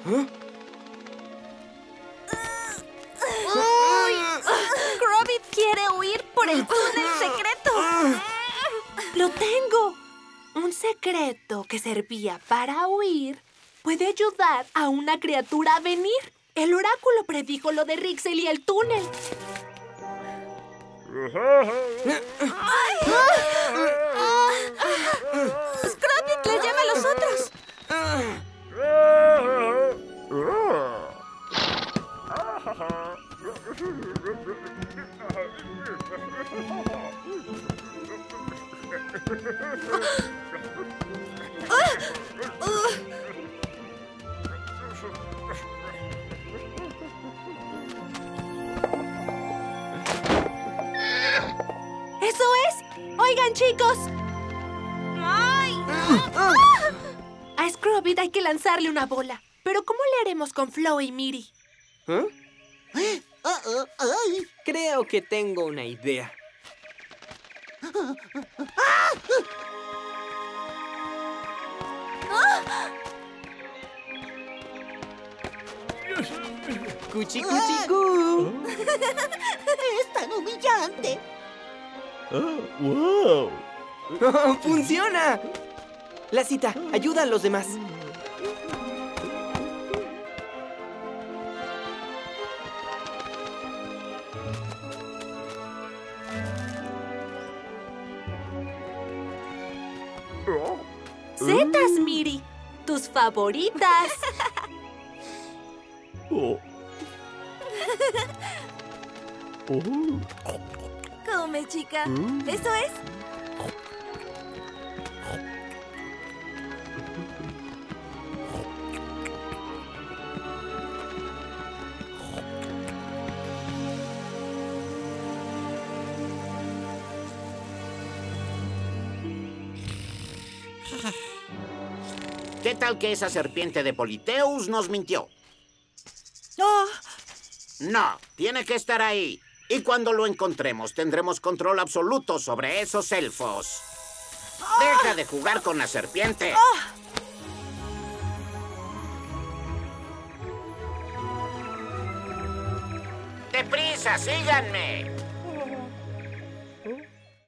Grobit quiere huir por el túnel secreto. ¡Lo tengo! Un secreto que servía para huir puede ayudar a una criatura a venir. El oráculo predijo lo de Rixel y el túnel. ¡Scrapit le llama a los otros! ¡Eso es! ¡Oigan, chicos! ¡Ay! A Scrobit hay que lanzarle una bola. Pero ¿cómo le haremos con Flo y Miri? Creo que tengo una idea. ¡Cuchi, cuchi, cu! ¡Es tan humillante! ¡Wow! ¡Funciona! Lacita, ayuda a los demás. ¡Setas, Miri! ¡Tus favoritas! Oh. Oh. Come, chica. ¿Eso es? ¿Qué tal que esa serpiente de Politeus nos mintió? ¡Oh! No, tiene que estar ahí. Y cuando lo encontremos, tendremos control absoluto sobre esos elfos. ¡Deja de jugar con la serpiente! ¡Deprisa, síganme!